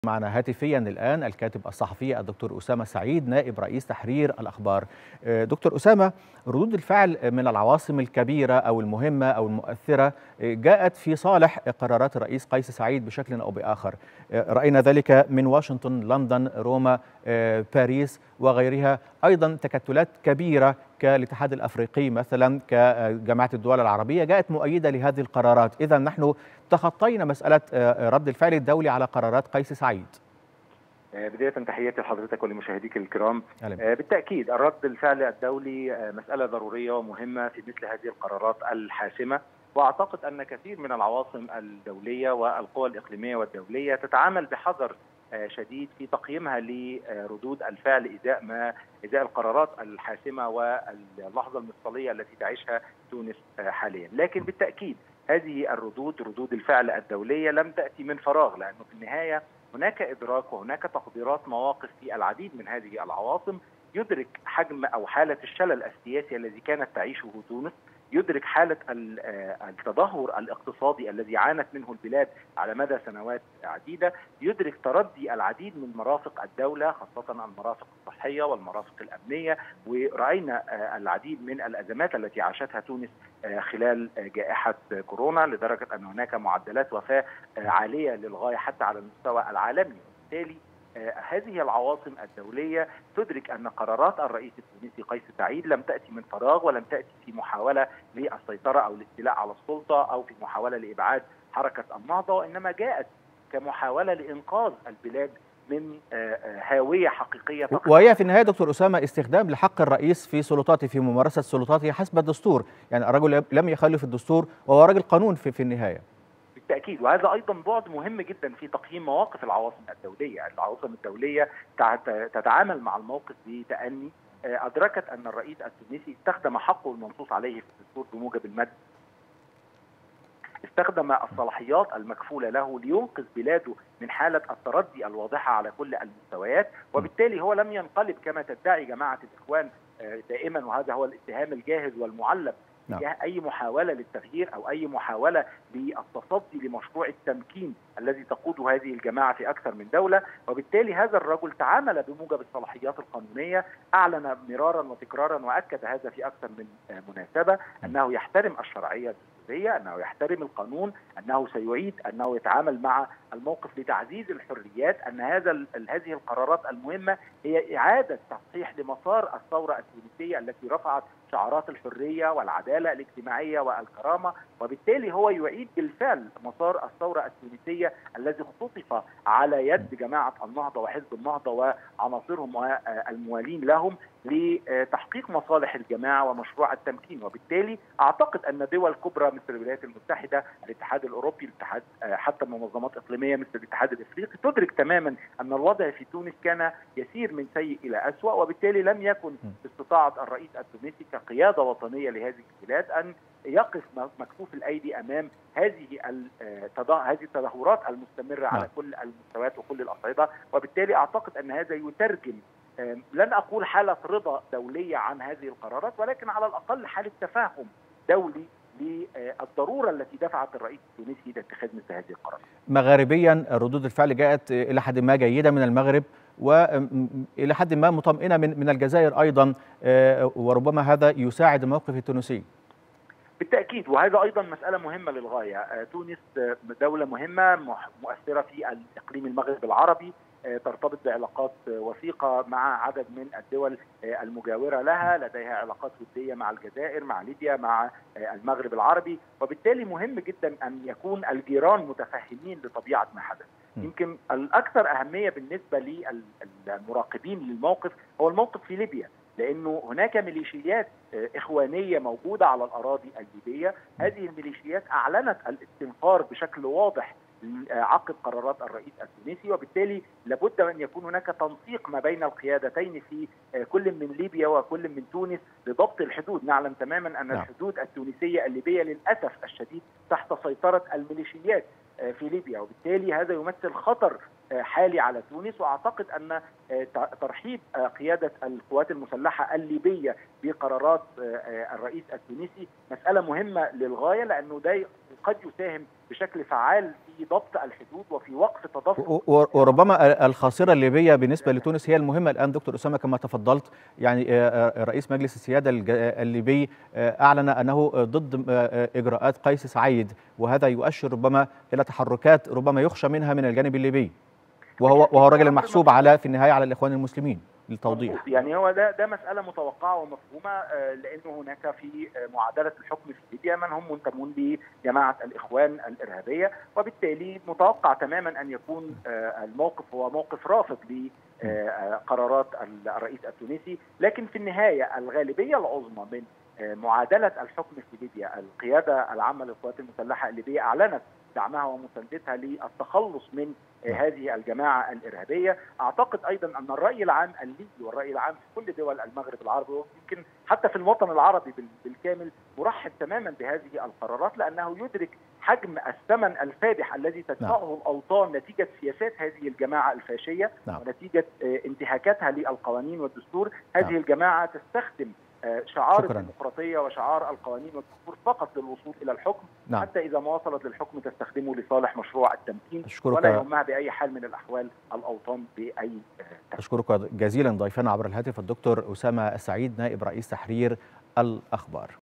معنا هاتفيا الآن الكاتب الصحفي الدكتور أسامة سعيد نائب رئيس تحرير الأخبار. دكتور أسامة، ردود الفعل من العواصم الكبيرة أو المهمة أو المؤثرة جاءت في صالح قرارات الرئيس قيس سعيد بشكل أو بآخر. رأينا ذلك من واشنطن، لندن، روما، باريس وغيرها. أيضا تكتلات كبيرة كالاتحاد الأفريقي مثلا، كجماعة الدول العربية جاءت مؤيدة لهذه القرارات. إذا نحن تخطينا مسألة رد الفعل الدولي على قرارات قيس سعيد. بداية تحياتي لحضرتك ولمشاهديك الكرام. بالتأكيد الرد الفعل الدولي مسألة ضرورية ومهمة في مثل هذه القرارات الحاسمة، وأعتقد أن كثير من العواصم الدولية والقوى الإقليمية والدولية تتعامل بحذر شديد في تقييمها لردود الفعل إزاء القرارات الحاسمة واللحظة المفصلية التي تعيشها تونس حاليا. لكن بالتأكيد هذه ردود الفعل الدولية لم تأتي من فراغ، لأنه في النهاية هناك إدراك وهناك تقديرات مواقف في العديد من هذه العواصم، يدرك حجم أو حالة الشلل السياسي الذي كانت تعيشه تونس، يدرك حالة التدهور الاقتصادي الذي عانت منه البلاد على مدى سنوات عديدة، يدرك تردي العديد من مرافق الدولة خاصة المرافق الصحية والمرافق الأمنية، ورأينا العديد من الأزمات التي عاشتها تونس خلال جائحة كورونا، لدرجة أن هناك معدلات وفاة عالية للغاية حتى على المستوى العالمي. وبالتالي هذه العواصم الدولية تدرك أن قرارات الرئيس التونسي قيس سعيد لم تأتي من فراغ، ولم تأتي في محاولة للسيطرة أو الاستيلاء على السلطة أو في محاولة لإبعاد حركة النهضة، وإنما جاءت كمحاولة لإنقاذ البلاد من هاوية حقيقية. وهي في النهاية دكتور أسامة استخدام لحق الرئيس في سلطاته، في ممارسة سلطاته حسب الدستور، يعني الرجل لم يخالف الدستور وهو رجل قانون في النهاية. بالتأكيد، وهذا أيضا بعد مهم جدا في تقييم مواقف العواصم الدولية. العواصم الدولية تتعامل مع الموقف بتأني، أدركت أن الرئيس التونسي استخدم حقه المنصوص عليه في الدستور بموجب المادة، استخدم الصلاحيات المكفولة له لينقذ بلاده من حالة التردي الواضحة على كل المستويات، وبالتالي هو لم ينقلب كما تدعي جماعة الإخوان دائما، وهذا هو الاتهام الجاهز والمعلب تجاه أي محاولة للتغيير أو أي محاولة للتصدي لمشروع التمكين الذي تقوده هذه الجماعة في أكثر من دولة. وبالتالي هذا الرجل تعامل بموجب الصلاحيات القانونية، أعلن مرارا وتكرارا وأكد هذا في أكثر من مناسبة أنه يحترم الشرعية الدستورية، أنه يحترم القانون، أنه سيعيد أنه يتعامل مع الموقف لتعزيز الحريات، أن هذه القرارات المهمة هي إعادة تصحيح لمسار الثورة التونسية التي رفعت شعارات الحرية والعدالة الاجتماعية والكرامة، وبالتالي هو يعيد بالفعل مسار الثورة التونسية الذي اختطف على يد جماعة النهضة وحزب النهضة وعناصرهم والموالين لهم لتحقيق مصالح الجماعة ومشروع التمكين. وبالتالي أعتقد أن دول كبرى مثل الولايات المتحدة، الاتحاد الأوروبي، حتى منظمات إقليمية مثل الاتحاد الإفريقي تدرك تماما أن الوضع في تونس كان يسير من سيء إلى أسوأ، وبالتالي لم يكن باستطاعة الرئيس التونسي كقيادة وطنية لهذه البلاد أن يقف مكفوف الأيدي أمام هذه التدهورات المستمرة على كل المستويات وكل الأصعدة. وبالتالي أعتقد أن هذا يترجم، لن أقول حالة رضا دولية عن هذه القرارات، ولكن على الأقل حالة تفاهم دولي للضرورة التي دفعت الرئيس التونسي لاتخاذ مثل هذه القرارات. مغاربيا ردود الفعل جاءت إلى حد ما جيدة من المغرب، وإلى حد ما مطمئنة من الجزائر أيضا، وربما هذا يساعد الموقف التونسي. بالتأكيد، وهذا أيضا مسألة مهمة للغاية. تونس دولة مهمة مؤثرة في الإقليم المغرب العربي، ترتبط بعلاقات وثيقة مع عدد من الدول المجاورة لها، لديها علاقات ودية مع الجزائر، مع ليبيا، مع المغرب العربي، وبالتالي مهم جدا أن يكون الجيران متفهمين لطبيعة ما حدث. يمكن الأكثر أهمية بالنسبة للمراقبين للموقف هو الموقف في ليبيا، لأنه هناك ميليشيات إخوانية موجودة على الأراضي الليبية. هذه الميليشيات أعلنت الاستنفار بشكل واضح عقب قرارات الرئيس التونسي، وبالتالي لابد أن يكون هناك تنسيق ما بين القيادتين في كل من ليبيا وكل من تونس لضبط الحدود. نعلم تماما أن الحدود التونسية الليبية للأسف الشديد تحت سيطرة الميليشيات في ليبيا، وبالتالي هذا يمثل خطر حالي على تونس. وأعتقد أن ترحيب قيادة القوات المسلحة الليبية بقرارات الرئيس التونسي مسألة مهمة للغاية، لأنه ده قد يساهم بشكل فعال في ضبط الحدود وفي وقف تدفق. وربما الخاصرة الليبية بالنسبة لتونس هي المهمة الآن دكتور أسامة كما تفضلت. يعني رئيس مجلس السيادة الليبي أعلن أنه ضد إجراءات قيس سعيد، وهذا يؤشر ربما إلى تحركات ربما يخشى منها من الجانب الليبي، وهو الراجل المحسوب في النهاية على الإخوان المسلمين للتوضيح. يعني هو ده مسألة متوقعة ومفهومة، لأنه هناك في معادلة الحكم في ليبيا من هم منتمون لجماعة الإخوان الإرهابية، وبالتالي متوقع تماما أن يكون الموقف هو موقف رافض لقرارات الرئيس التونسي. لكن في النهاية الغالبية العظمى من معادلة الحكم في ليبيا، القيادة العامة للقوات المسلحة الليبية أعلنت دعمها ومساندتها للتخلص من هذه الجماعة الإرهابية. أعتقد أيضا أن الرأي العام الليبي والرأي العام في كل دول المغرب العربي ويمكن حتى في الوطن العربي بالكامل مرحب تماما بهذه القرارات، لأنه يدرك حجم الثمن الفادح الذي تدفعه الأوطان نتيجة سياسات هذه الجماعة الفاشية ونتيجة انتهاكاتها للقوانين والدستور. هذه الجماعة تستخدم شعار الديمقراطية وشعار القوانين والدستور فقط للوصول إلى الحكم، حتى إذا ما وصلت للحكم تستخدمه لصالح مشروع التمكين، ولا يهمها بأي حال من الأحوال الأوطان بأي أشكرك جزيلا ضيفنا عبر الهاتف الدكتور أسامة السعيد نائب رئيس تحرير الأخبار.